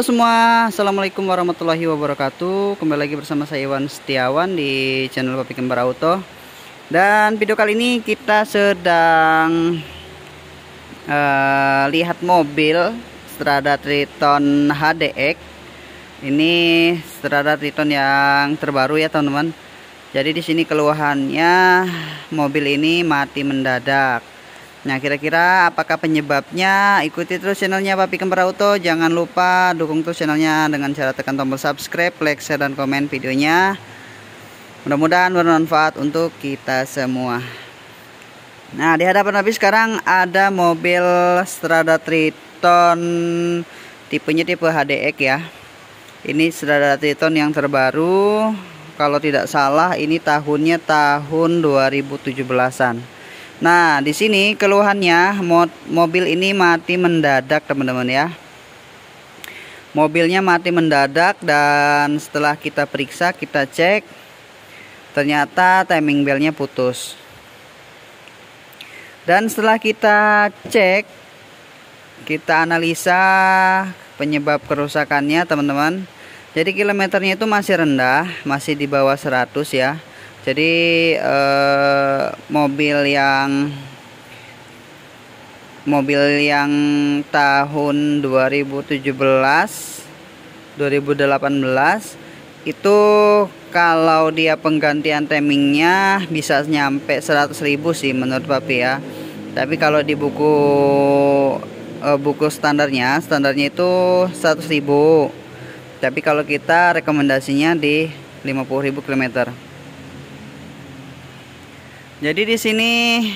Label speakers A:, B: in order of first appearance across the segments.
A: Halo semua, Assalamualaikum warahmatullahi wabarakatuh. Kembali lagi bersama saya Iwan Setiawan di channel Papi Kembar Auto. Dan video kali ini kita sedang lihat mobil Strada Triton HDX. Ini Strada Triton yang terbaru ya teman-teman. Jadi di sini keluhannya mobil ini mati mendadak. Nah, kira-kira apakah penyebabnya? Ikuti terus channelnya Papi Kembar Auto. Jangan lupa dukung terus channelnya dengan cara tekan tombol subscribe, like, share, dan komen videonya. Mudah-mudahan bermanfaat untuk kita semua. Nah, di hadapan Papi sekarang ada mobil Strada Triton, tipenya tipe HDX ya. Ini Strada Triton yang terbaru. Kalau tidak salah ini tahunnya tahun 2017-an. Nah, di sini keluhannya mobil ini mati mendadak teman-teman ya. Mobilnya mati mendadak dan setelah kita periksa, kita cek, ternyata timing belnya putus. Dan setelah kita cek, kita analisa penyebab kerusakannya teman-teman. Jadi kilometernya itu masih rendah, masih di bawah 100 ya. Jadi mobil yang tahun 2017 2018 itu kalau dia penggantian timingnya bisa nyampe 100.000 sih menurut Papi ya. Tapi kalau di buku standarnya itu 100.000. Tapi kalau kita rekomendasinya di 50.000 km. Jadi di sini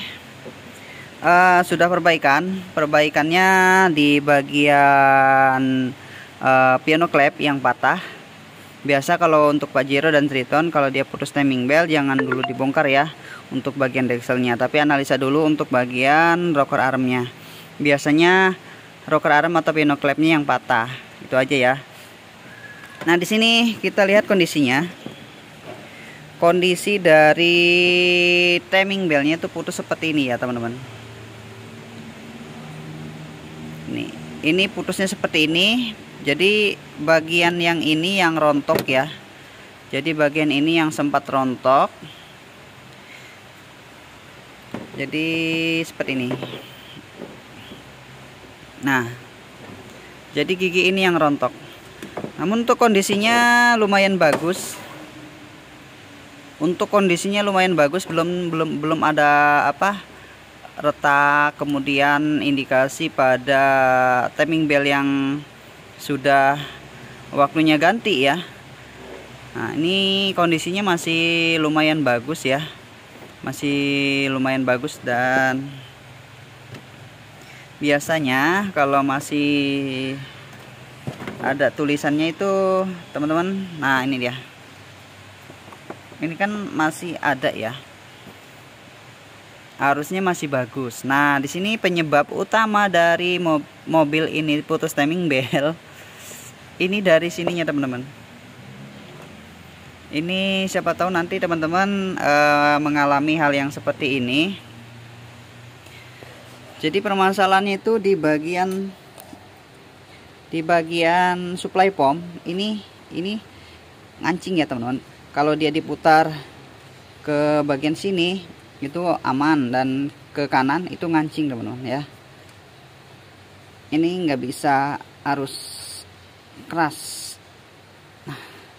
A: sudah perbaikannya di bagian piano clap yang patah. Biasa kalau untuk Pajero dan Triton kalau dia putus timing belt jangan dulu dibongkar ya untuk bagian dekselnya, tapi analisa dulu untuk bagian rocker armnya. Biasanya rocker arm atau piano clapnya yang patah. Itu aja ya. Nah, di sini kita lihat kondisinya. Kondisi dari timing belnya itu putus seperti ini ya teman-teman. Ini putusnya seperti ini. Jadi bagian yang ini yang rontok ya. Jadi bagian ini yang sempat rontok. Jadi seperti ini. Nah, jadi gigi ini yang rontok. Namun untuk kondisinya lumayan bagus. Belum ada retak, kemudian indikasi pada timing belt yang sudah waktunya ganti ya. Nah, ini kondisinya masih lumayan bagus ya. Dan biasanya kalau masih ada tulisannya itu teman-teman, nah ini dia. Ini kan masih ada ya. Harusnya masih bagus. Nah, di sini penyebab utama dari mobil ini putus timing belt. Ini dari sininya, teman-teman. Ini siapa tahu nanti teman-teman mengalami hal yang seperti ini. Jadi permasalahannya itu di bagian supply pump ini ngancing ya, teman-teman. Kalau dia diputar ke bagian sini itu aman, dan ke kanan itu ngancing teman-teman ya. Ini nggak bisa arus keras. Nah.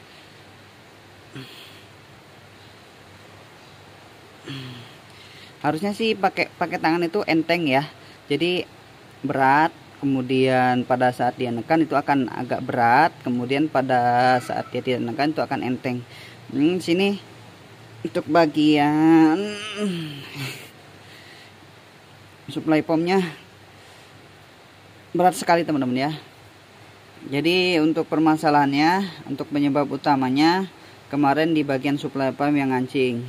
A: Harusnya sih pakai tangan itu enteng ya. Jadi berat, kemudian pada saat dia nekan itu akan agak berat, kemudian pada saat dia tidak nekan itu akan enteng. Sini untuk bagian supply pumpnya berat sekali teman-teman ya. Jadi untuk permasalahannya, untuk penyebab utamanya kemarin di bagian supply pump yang ngancing.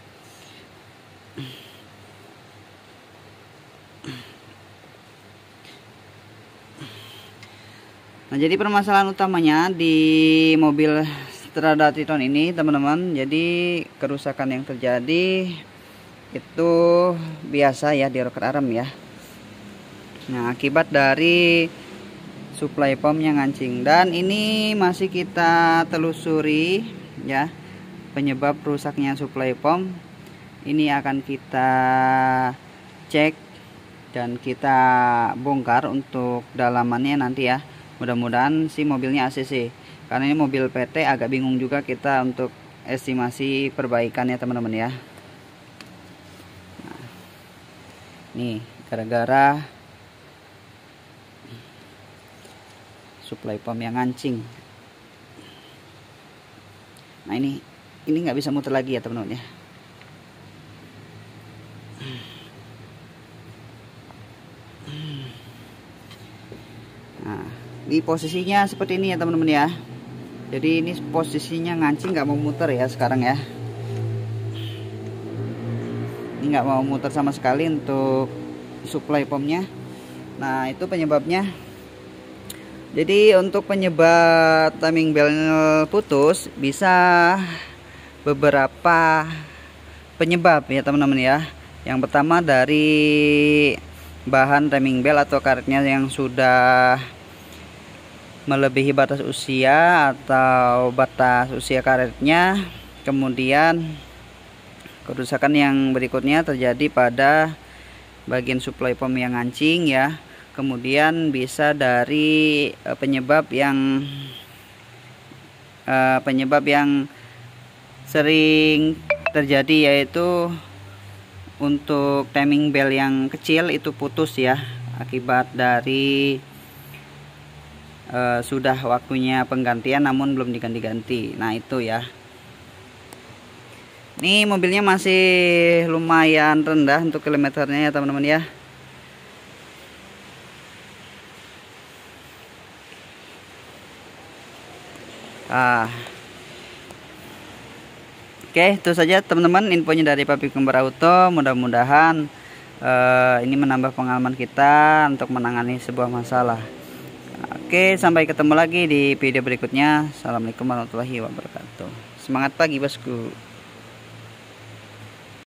A: Nah, jadi permasalahan utamanya di mobil Strada Triton ini teman-teman, jadi kerusakan yang terjadi itu biasa ya di rocker arm ya. Nah, akibat dari supply pumpnya ngancing. Dan ini masih kita telusuri ya, penyebab rusaknya supply pump. Ini akan kita cek dan kita bongkar untuk dalamannya nanti ya. Mudah-mudahan si mobilnya ACC, karena ini mobil PT, agak bingung juga kita untuk estimasi perbaikannya teman-teman ya. Nah, nih gara-gara supply pump yang ngancing. Nah ini nggak bisa muter lagi ya teman-teman ya. Nah, ini posisinya seperti ini ya teman-teman ya. Jadi ini posisinya ngancing, nggak mau muter ya sekarang ya. Ini nggak mau muter sama sekali untuk supply pumpnya. Nah itu penyebabnya. Jadi untuk penyebab timing bell putus bisa beberapa penyebab ya teman-teman ya. Yang pertama dari bahan timing bell atau karetnya yang sudah melebihi batas usia atau batas usia karetnya. Kemudian kerusakan yang berikutnya terjadi pada bagian supply pump yang ngancing ya. Kemudian bisa dari penyebab yang sering terjadi, yaitu untuk timing bell yang kecil itu putus ya, akibat dari sudah waktunya penggantian namun belum diganti-ganti. Nah itu ya. Ini mobilnya masih lumayan rendah untuk kilometernya ya teman-teman ya. Oke, itu saja teman-teman infonya dari Pabrik Kembar Auto. Mudah-mudahan ini menambah pengalaman kita untuk menangani sebuah masalah. Oke, sampai ketemu lagi di video berikutnya. Assalamualaikum warahmatullahi wabarakatuh. Semangat pagi bosku.